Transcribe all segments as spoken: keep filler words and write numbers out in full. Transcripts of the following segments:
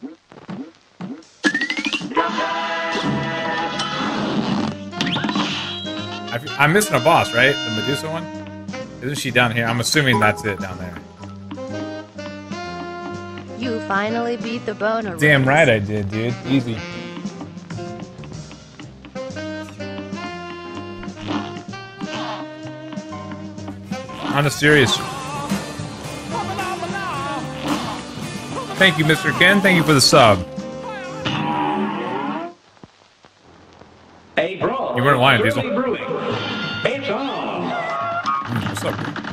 I, I'm missing a boss, right? The Medusa one? Isn't she down here? I'm assuming that's it down there. You finally beat the boner. Damn right I did, dude. Easy. On a serious. Thank you, Mister Ken. Thank you for the sub. A brawl. You weren't lying, Diesel. Brewing. It's on. Mm, what's up, dude?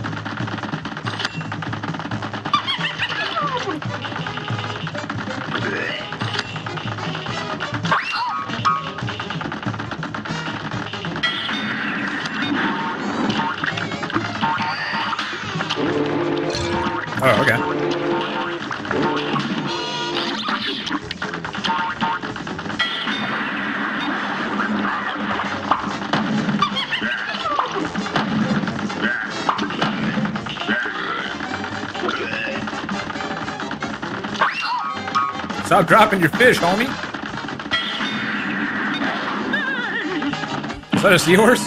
Oh, okay. Stop dropping your fish, homie. Is that a seahorse?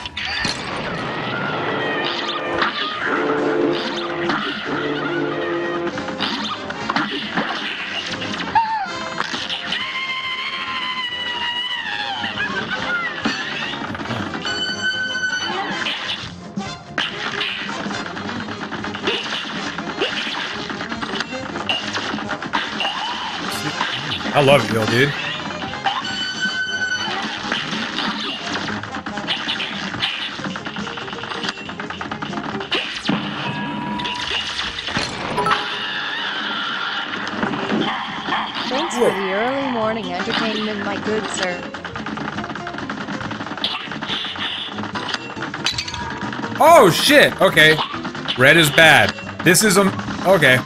I love Bill, dude. Thanks for the early morning entertainment, my good sir. Oh shit! Okay. Red is bad. This is a... Okay.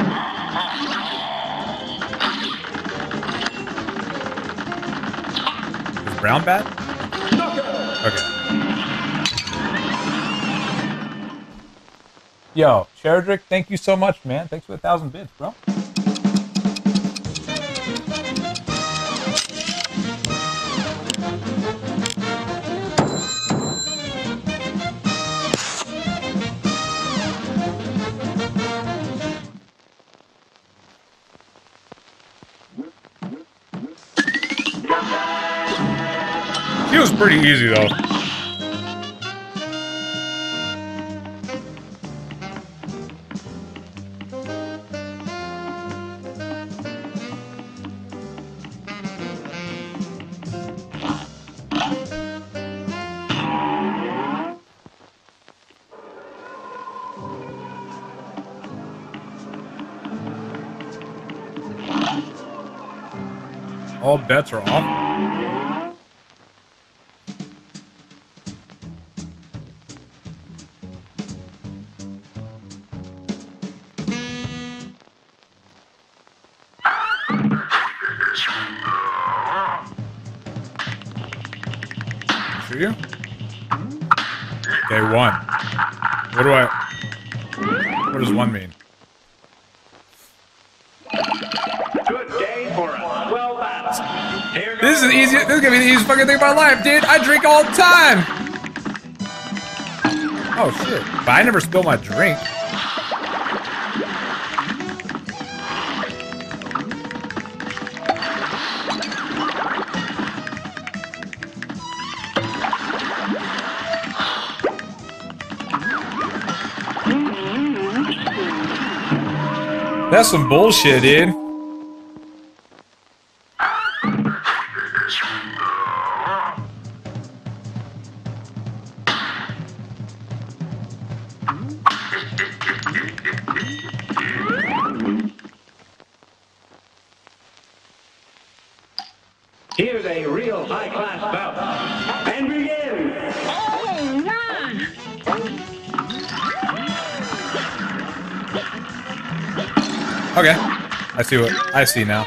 Is brown bad? Okay. Yo, Sheridrick, thank you so much, man. Thanks for a thousand bits, bro. He was pretty easy, though. All bets are off. Shoot you? Okay, one. What do I... What does one mean? Good day for us. Well balanced. Here This is the easiest... This is gonna be the easiest fucking thing of my life, dude! I drink all the time! Oh, shit. But I never spill my drink. That's some bullshit, dude. Here's a real high-class bout. And begin. Okay. I see what... I see now.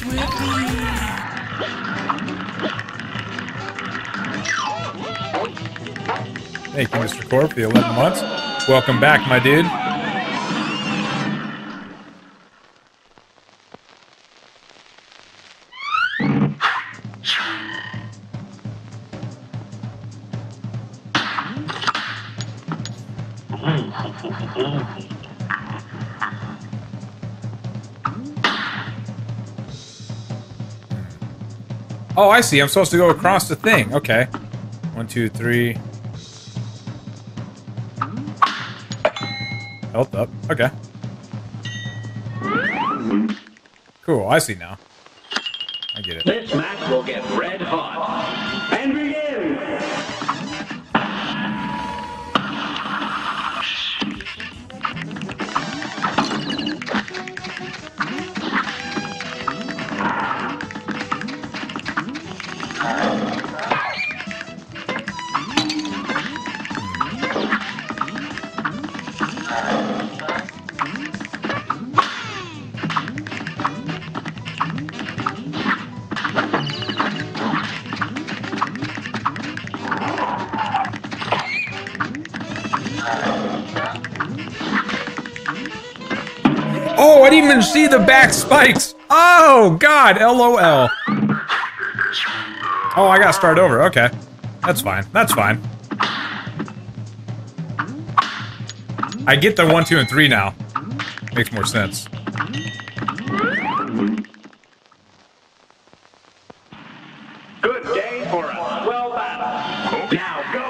Thank you, Mister Corp, for the eleven months. Welcome back, my dude. Oh, I see. I'm supposed to go across the thing. Okay. One, two, three. Health up. Okay. Cool. I see now. I get it. This match will get red hot. And begin! Oh, I didn't even see the back spikes. Oh, God. L O L. Oh, I gotta start over. Okay. That's fine. That's fine. I get the one, two, and three now. Makes more sense. Good day for a swell battle. Now go!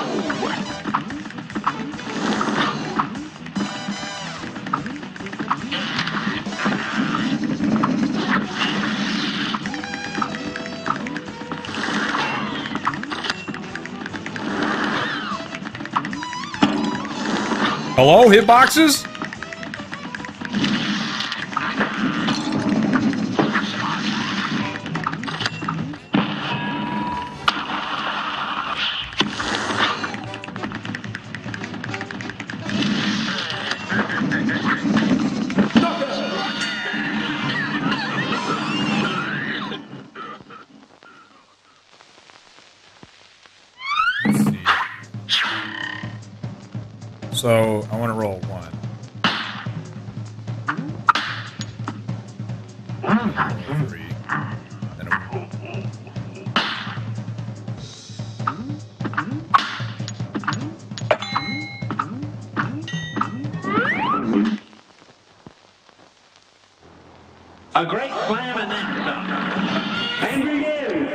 Hello, hitboxes? Let's see. So, I want to roll one. Three. Then a A great slam and then some. And begin!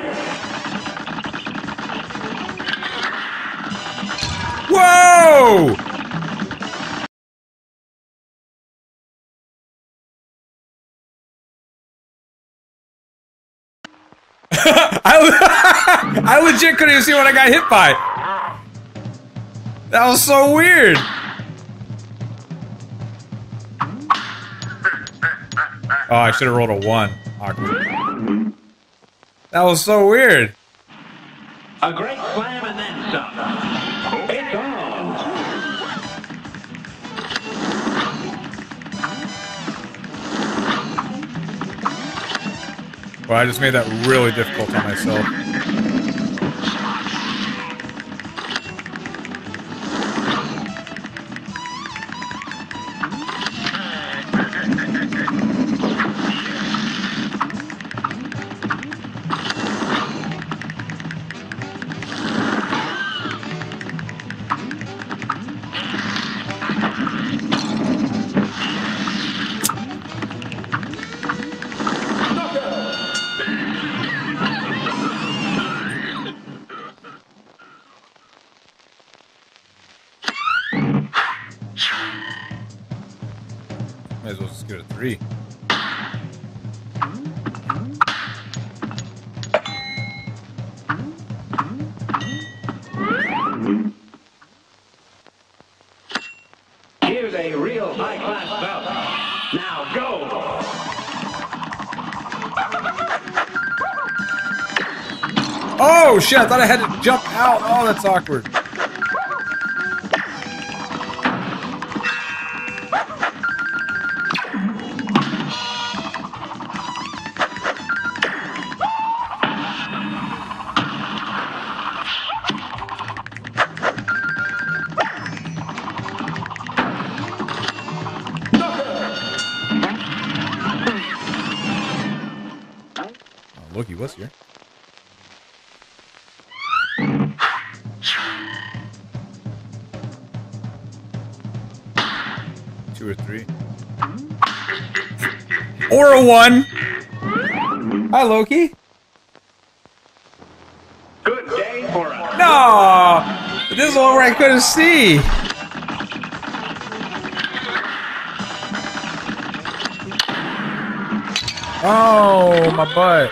Whoa! I, I legit couldn't even see what I got hit by. That was so weird. Oh, I should have rolled a one. Awkward. That was so weird. A great slam and then some. It's on! Well, I just made that really difficult on myself. Might as well just go to three. Here's a real high-class bout. Now go! Oh shit, I thought I had to jump out. Oh, that's awkward. Loki was here. Two or three. Or a one! Hi, Loki. Good day for us. No! This is the one where I couldn't see. Oh, my butt.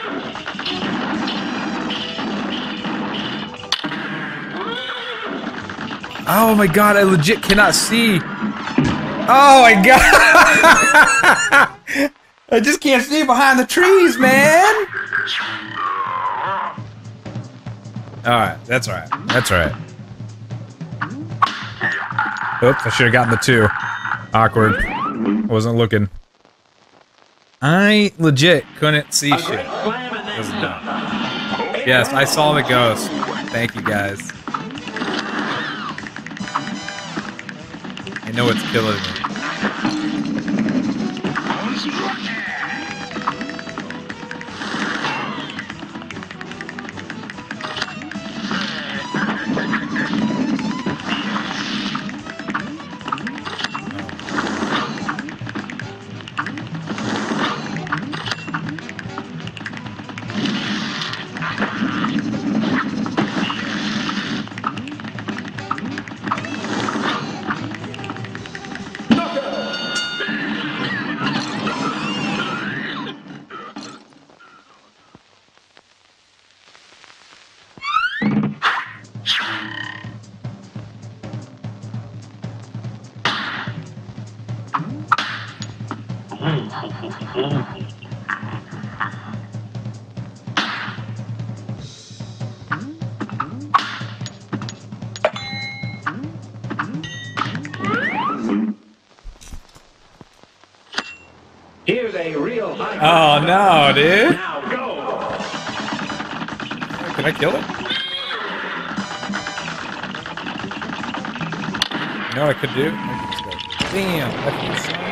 Oh my god, I legit cannot see. Oh my god! I just can't see behind the trees, man! Alright, that's alright. That's alright. Oops, I should have gotten the two. Awkward. I wasn't looking. I legit couldn't see shit. Doesn't know. Yes, I saw the ghost. Thank you guys. I know it's killing me. Here's a real high. Oh no, dude! Now go. Can I kill it? You know what I could do? I could just go, damn, that's insane.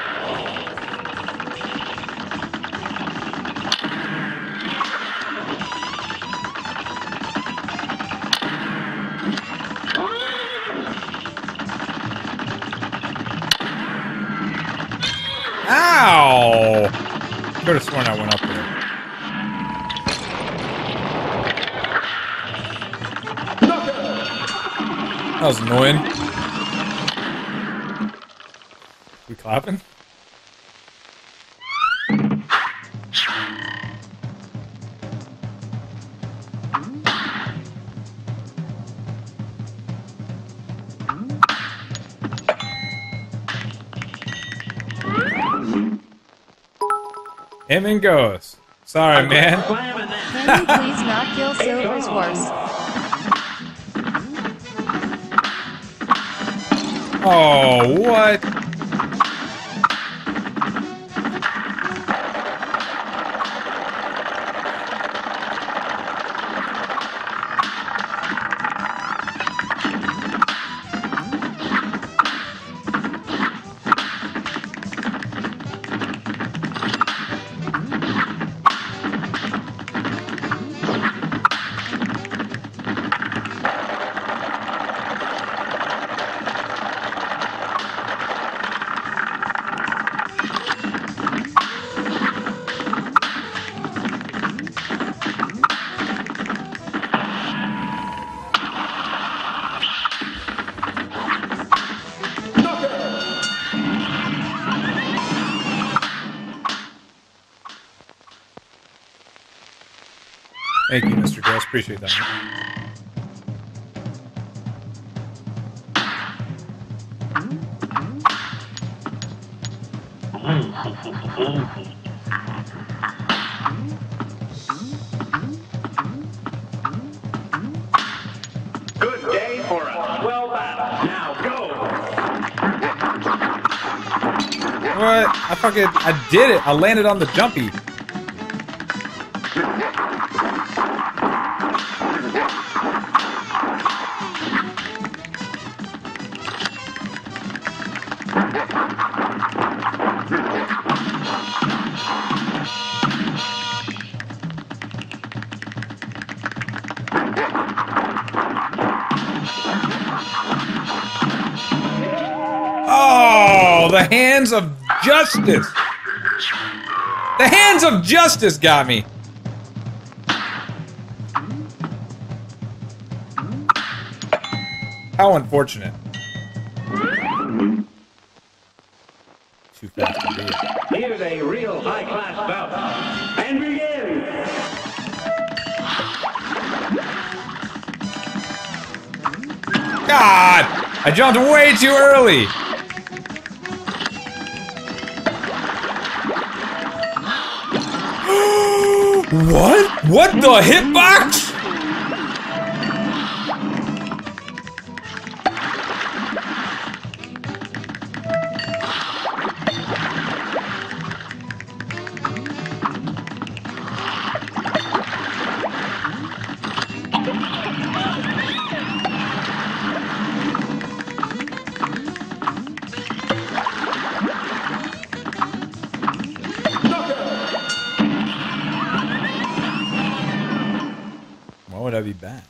Ow! Could have sworn I went up there. That was annoying. We clapping? Him and Ghost. Sorry, man. Can you please not kill Silver's horse? Oh, what? Thank you, Mister Ghost. Appreciate that. Good day for us. Well battled. Now go. What? I fucking... I did it. I landed on the jumpy. the hands of justice. The hands of justice got me. How unfortunate. Too fast to beat. Here's a real high-class bout. And begin. God! I jumped way too early! What? What the hitbox? Why would I be bad?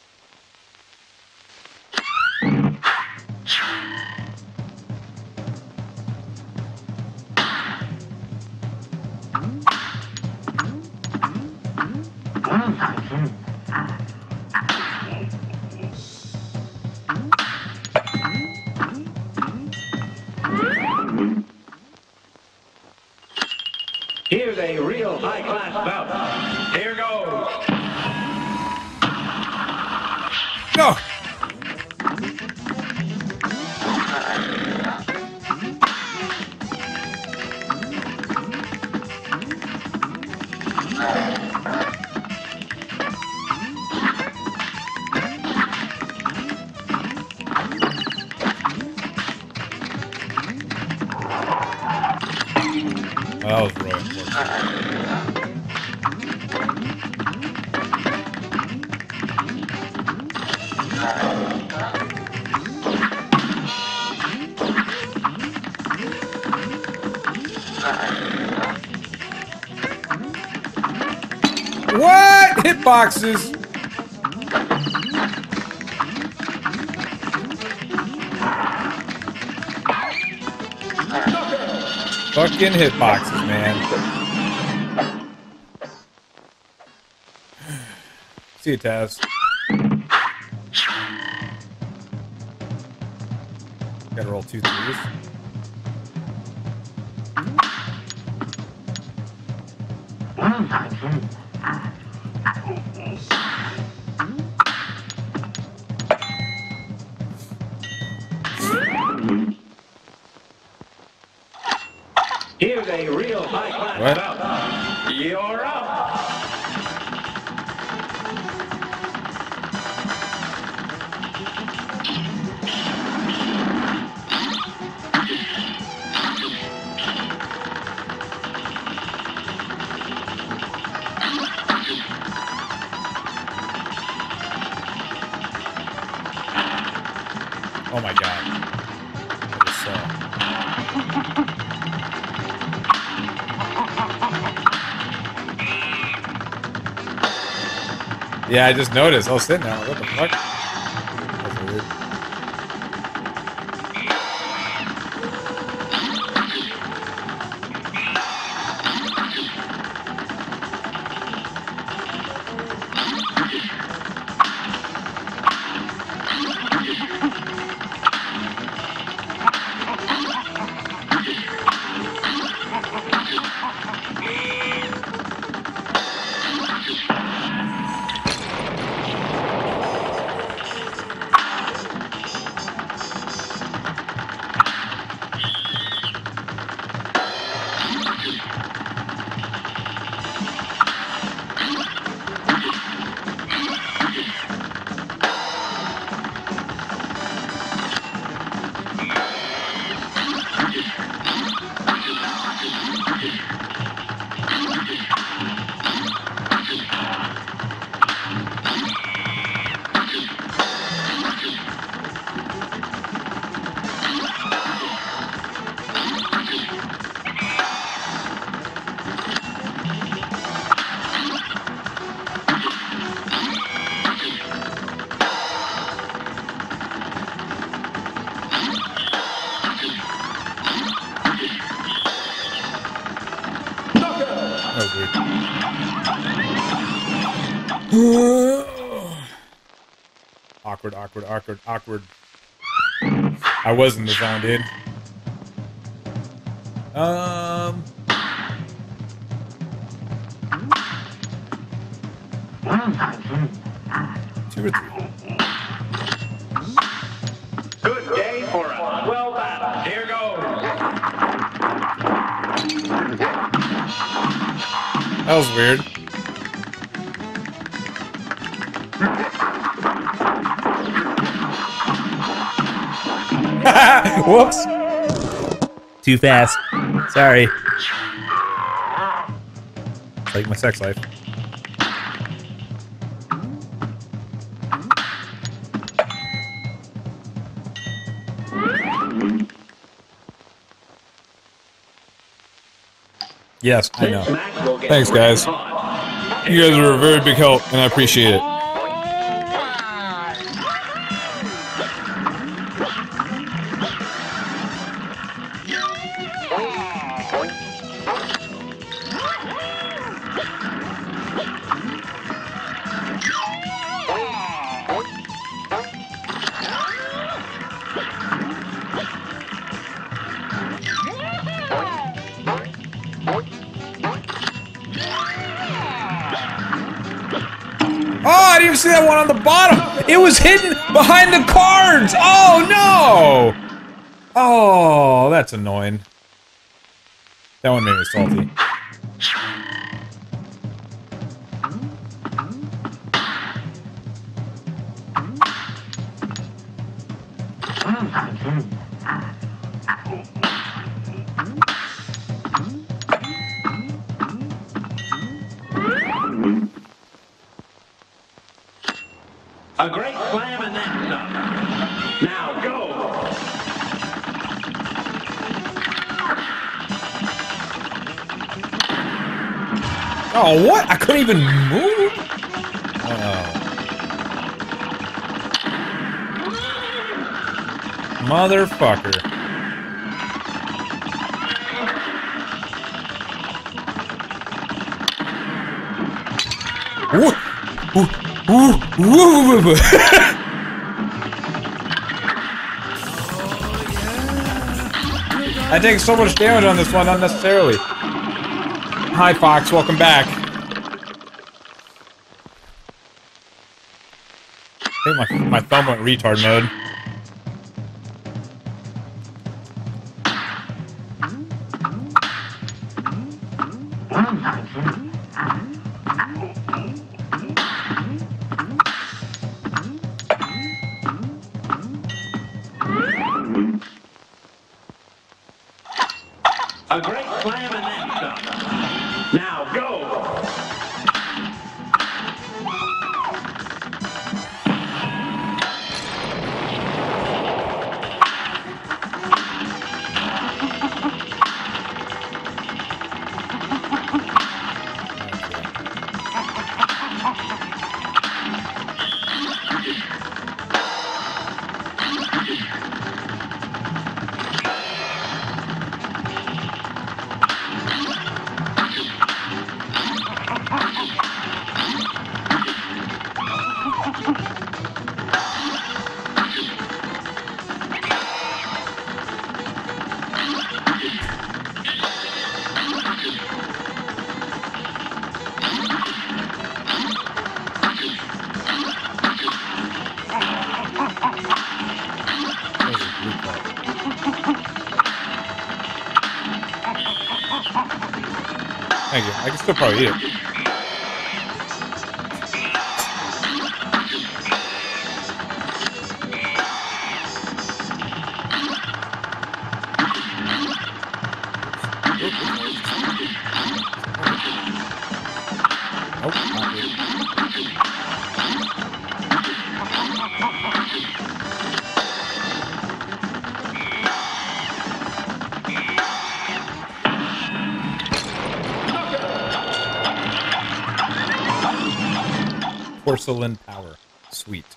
Here's a real high-class bout. Here goes. No! Oh, that was really unfortunate. What? Hitboxes? Fucking hitboxes, man. See you, Taz. Gotta roll two threes. Here's a real high-class What? bout. You're up. Oh my god. I just saw. Yeah, I just noticed. I was sitting there. What the fuck? That's weird. Awkward, awkward, awkward, awkward. I was in the zone, dude. Um. Two or three. Good day for a well battle. Here goes. That was weird. Whoops. Too fast. Sorry. Like my sex life. Yes, I know. Thanks, guys. You guys are a very big help, and I appreciate it. Oh, I didn't even see that one on the bottom. It was hidden behind the cards. Oh, no. Oh, that's annoying. That one made me salty. A great slam and then some. Now go. Oh, what? I couldn't even move? Oh. Motherfucker. Ooh. Ooh. Ooh, ooh, ooh, ooh. I take so much damage on this one unnecessarily. Hi, Fox. Welcome back. I think my, my thumb went retard mode. A great slam and then some. Now go. Thank you. I can still probably eat it. Nope, not good. Porcelain power. Sweet.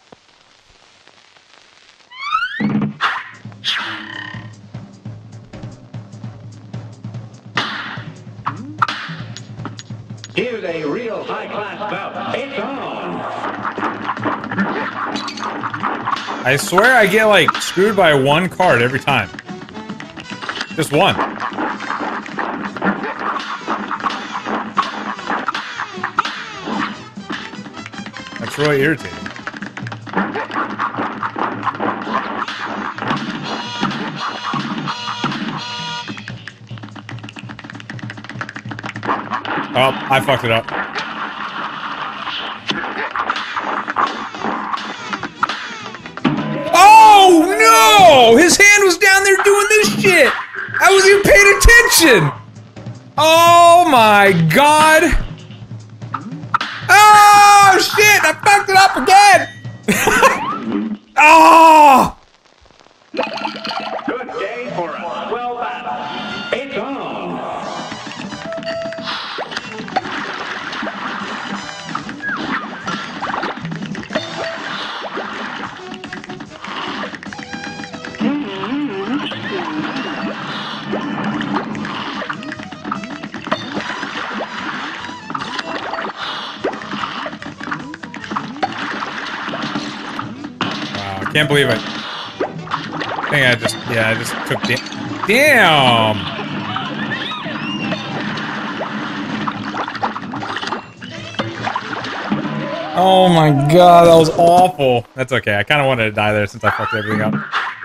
Here's a real high-class bout. It's on. I swear I get, like, screwed by one card every time. Just one. That's really irritating. Oh, I fucked it up. Oh, no! His hand was down there doing this shit! I wasn't even paying attention! Oh my god! Oh, shit! I fucked it up again! Oh! Good day for a swell battle. It's on. Can't believe it. I think I just, yeah, I just took da- Damn! Oh my god, that was awful. That's okay, I kind of wanted to die there since I fucked everything up.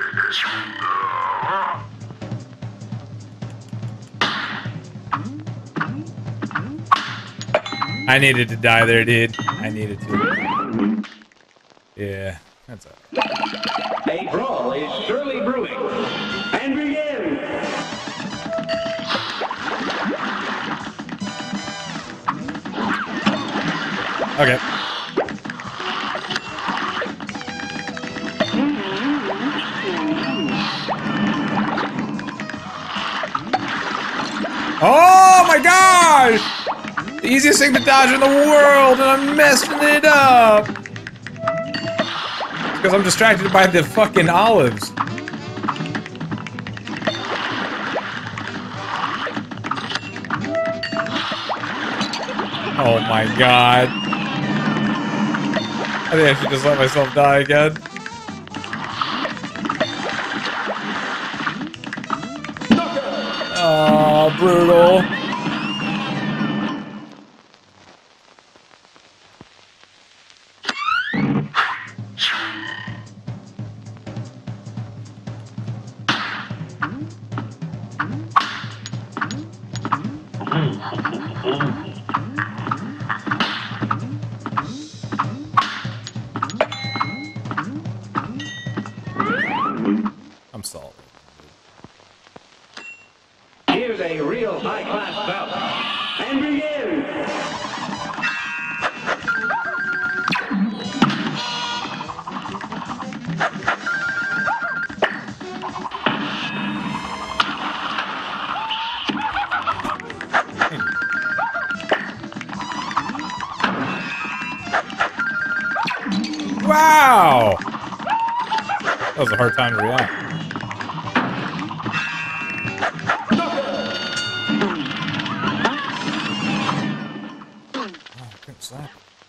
I needed to die there, dude. I needed to. Yeah. That's it. A brawl is surely brewing. And begin! Okay. Oh my gosh! The easiest thing to dodge in the world, and I'm messing it up! Because I'm distracted by the fucking olives. Oh my god. I think I should just let myself die again. Oh, brutal. I'm solid. Here's a real high-class bout. And begin! Wow! That was a hard time to react. Oh, I couldn't slap it.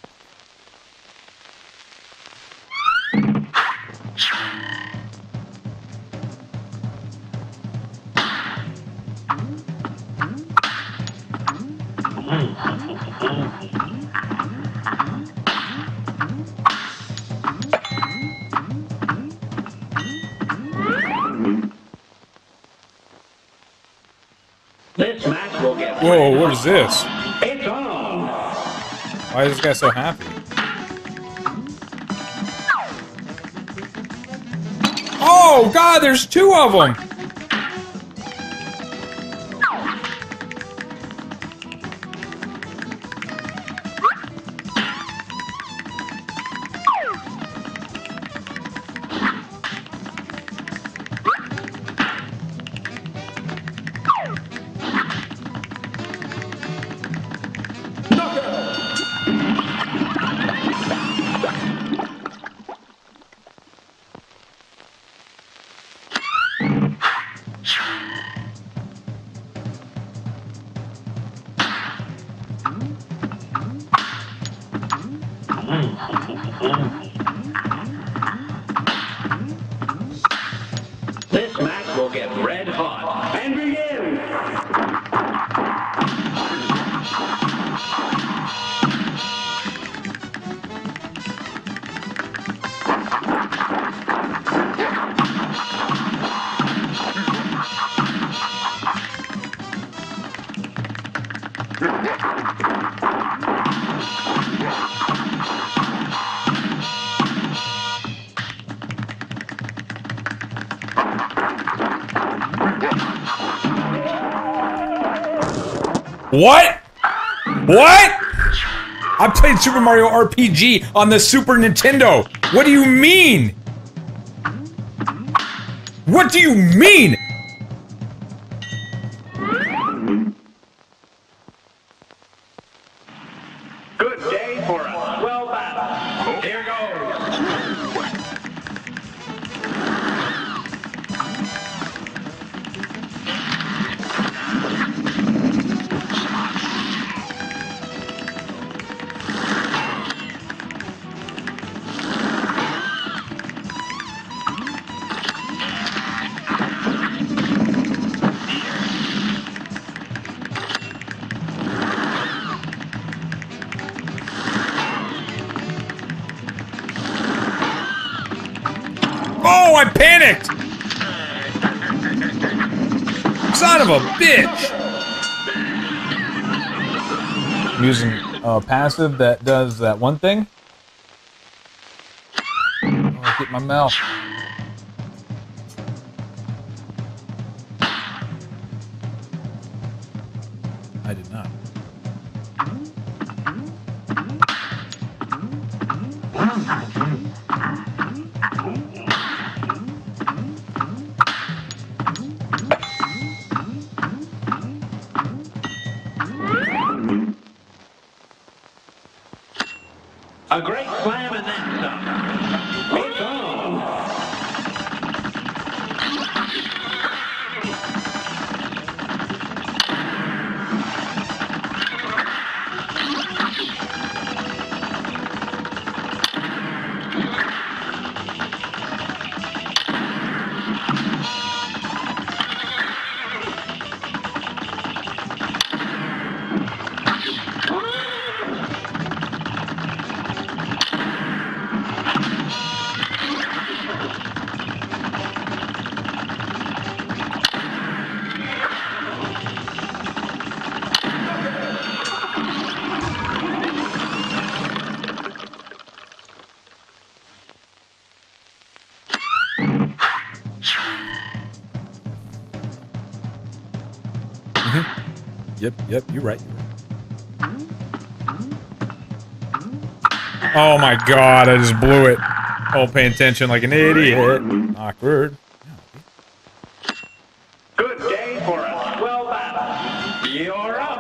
This match will get... Whoa, what is this? It's on! Why is this guy so happy? Oh god, there's two of them! This match will get red hot. And begin! What? What? I played Super Mario R P G on the Super Nintendo. What do you mean? What do you mean? Good day for a swell battle. Here goes. Oh, I panicked! Son of a bitch! I'm using a passive that does that one thing. Oh, get my mouth. I did not. A great slam and then some. It's on. Yep, yep, you're right. You're right. Oh my god, I just blew it. Oh, paying attention like an idiot. Awkward. Good day for a swell battle. You're up.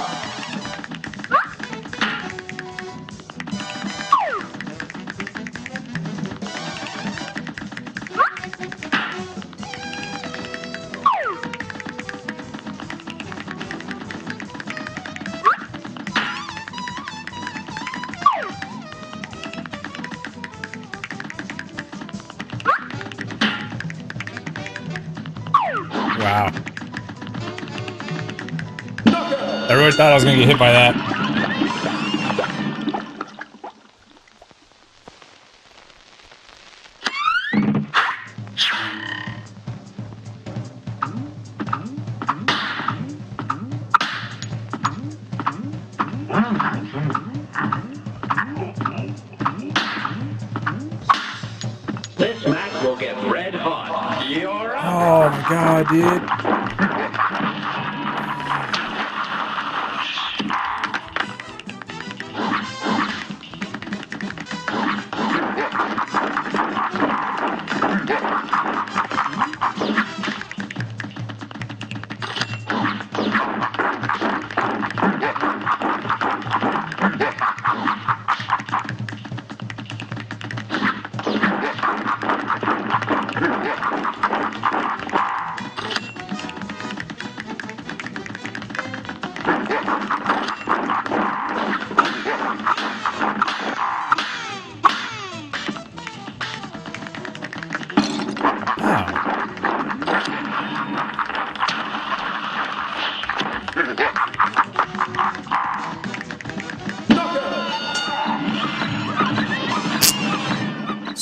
Wow. I really thought I was gonna get hit by that. This match will get red hot. You're up. Oh my god, dude.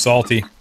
salty.